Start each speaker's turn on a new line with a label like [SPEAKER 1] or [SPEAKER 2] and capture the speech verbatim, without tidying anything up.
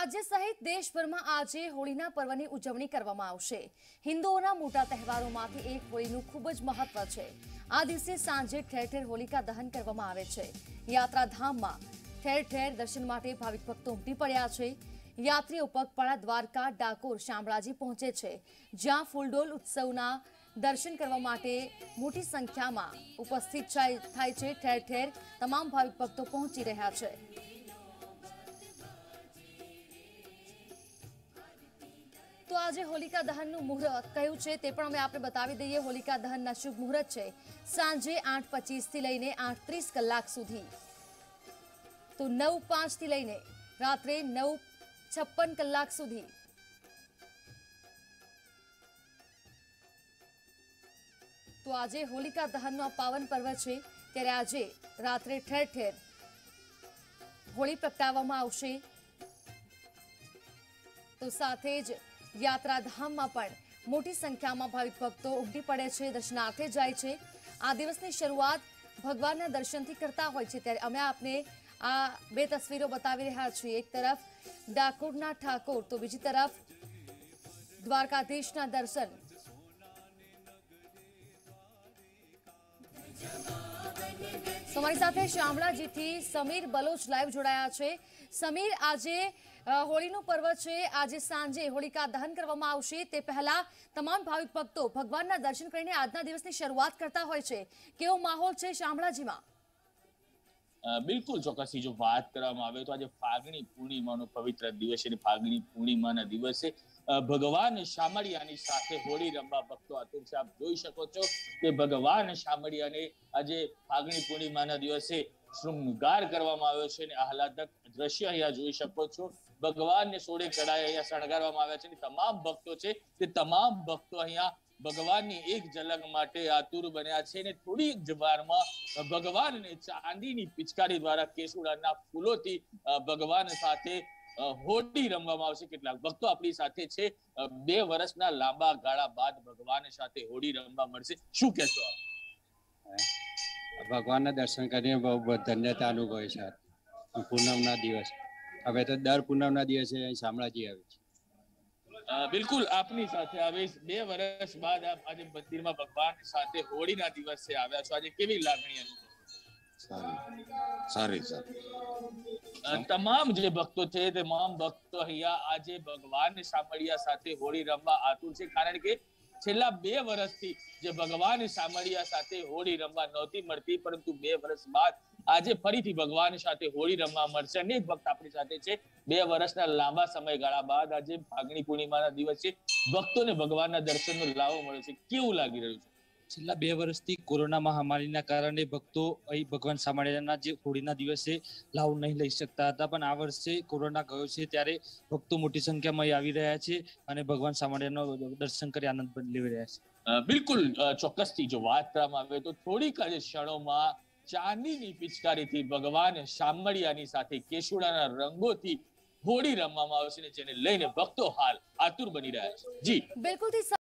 [SPEAKER 1] राज्य सहित देशभરમાં આજે હોળીના પર્વની ઉજવણી કરવામાં આવશે। હિન્દુઓના મોટા તહેવારોમાંથી એક હોળીનું ખૂબ જ મહત્વ છે। આ દિવસે સાંજે ઠેર ઠેર હોલિકા દહન કરવામાં આવે છે। યાત્રાધામમાં ઠેર ઠેર દર્શન માટે ભાવિક ભક્તો ઉમટી પડ્યા છે। યાત્રીઓ પગપાળા દ્વારકા, ડાકોર, શામળાજી પહોંચે છે, જ્યાં ફૂલડોલ ઉત્સવના દર્શન કરવા માટે મોટી સંખ્યામાં ઉપસ્થિત થાય છે। ઠેર ઠેર તમામ ભાવિક ભક્તો પહોંચી રહ્યા છે। तो आज होलिका दहन मुहूर्त कहूं छे ते पण अमे आपने बतावी दईए। होलिका दहन शुभ मुहूर्त है सांजे आठ पच्चीस थी लईने आठ तीस कलाक सुधी, तो नौ पांच थी लईने रात्रे नौ छप्पन कलाक सुधी। तो आज होलिका दहन पावन पर्व है, त्यारे आज रात्रे ठेर ठेर होली प्रगटाववामां आवशे। तो साथे ज यात्राधाम में पण मोटी संख्या में भाविक भक्तों उमटी पड़े छे, दर्शनार्थे जाय छे। आ दिवसनी शरूआत भगवानना दर्शनथी करता होय छे, त्यारे अमे आपने आ बे तस्वीरों बतावी रह्या छीए। एक तरफ डाकोरना ठाकोर, तो बीजी तरफ द्वारकाधीशना दर्शन। हमारी साथे शामळाजीथी समीर बलोच लाइव जोड़ाया छे। समीर, आजे होळीનું પર્વ છે, આજે સાંજે હોલિકા દહન કરવામાં આવશે, તે પહેલા તમામ ભાવિક ભક્તો ભગવાનના દર્શન કરીને આજના દિવસની શરૂઆત કરતા હોય છે। કેવો માહોલ છે શામળાજીમાં?
[SPEAKER 2] બિલકુલ ચોક્કસથી જો વાત કરવામાં આવે તો આજે ફાગણી પૂર્ણિમાનો પવિત્ર દિવસ છે। ફાગણી પૂર્ણિમાના દિવસે ભગવાન શામળિયાની સાથે હોળી રમવા ભક્તો આતુર છે। આપ જોઈ શકો છો કે ભગવાન શામળિયાને આજે ફાગણી પૂર્ણિમાના દિવસે શૃંગાર કરવામાં આવ્યો છે અને આહલાદક દ્રશ્ય અહીંયા જોઈ શકો છો। ભગવાનને સોળે કળાએ અહીંયા શણગારવામાં આવ્યા છે। તમામ ભક્તો છે તે તમામ ભક્તો અહીંયા ભગવાનની એક ઝલક માટે આતુર બન્યા છે અને થોડી જ વારમાં ભગવાનને ચાંદીની પિચકારી દ્વારા કેસુડાના ફૂલોથી ભગવાન સાથે હોળી રમવામાં આવશે। કેટલાક ભક્તો આપણી સાથે છે। બે વર્ષના લાંબા ગાળા બાદ ભગવાન સાથે હોળી રમવા મળશે, શું કહેશો આપ?
[SPEAKER 3] ભગવાનના દર્શન કરીને બહુ ધન્યતા અનુભવે છે। પૂનમના દિવસ હવે તો દર પૂનમના દિવસે શામળાજી આવે છે।
[SPEAKER 2] બિલકુલ આપની સાથે આવે બે વર્ષ બાદ આપ આજે મંદિરમાં ભગવાન સાથે હોળીના દિવસે આવ્યા છો, આજે કેવી લાગણી અનુભવ?
[SPEAKER 4] સારી સારી
[SPEAKER 2] તમામ જે ભક્તો છે તમામ ભક્તો અહીંયા આજે ભગવાન શામળિયા સાથે હોળી રમવા આતુર છે, કારણ કે છેલ્લા બે વર્ષથી જે ભગવાન શામળિયા સાથે હોળી રમવા નહોતી મળતી, પરંતુ બે વર્ષ બાદ આજે ફરીથી ભગવાન સાથે હોળી રમવા મળશે। અનેક ભક્ત આપણી સાથે છે। બે વર્ષના લાંબા સમયગાળા બાદ આજે ફાગણી પૂર્ણિમાના દિવસે ભક્તોને ભગવાનના દર્શનનો લાવો મળે છે, કેવું લાગી રહ્યું છે?
[SPEAKER 5] છેલ્લા બે વર્ષથી કોરોના મહામારીના કારણે ભક્તો અહીં ભગવાન શામળિયાના જે હોળીના દિવસે લાવ નહીં લઈ શકતા હતા, પણ આ વર્ષે કોરોના ગયો છે ત્યારે ભક્તો મોટી સંખ્યામાં અહીં આવી રહ્યા છે અને ભગવાન શામળિયાનો દર્શન કરી આનંદ લેવી રહ્યા છે।
[SPEAKER 2] બિલકુલ ચોક્કસથી જો વાત કરવામાં આવે તો થોડીક જ ક્ષણોમાં ચાંદીની પિચકારીથી ભગવાન શામળિયાની સાથે કેસુડાના રંગોથી હોળી રમવામાં આવશે, જેને લઈને ભક્તો હાલ આતુર બની રહ્યા છે। જી
[SPEAKER 1] બિલકુલ।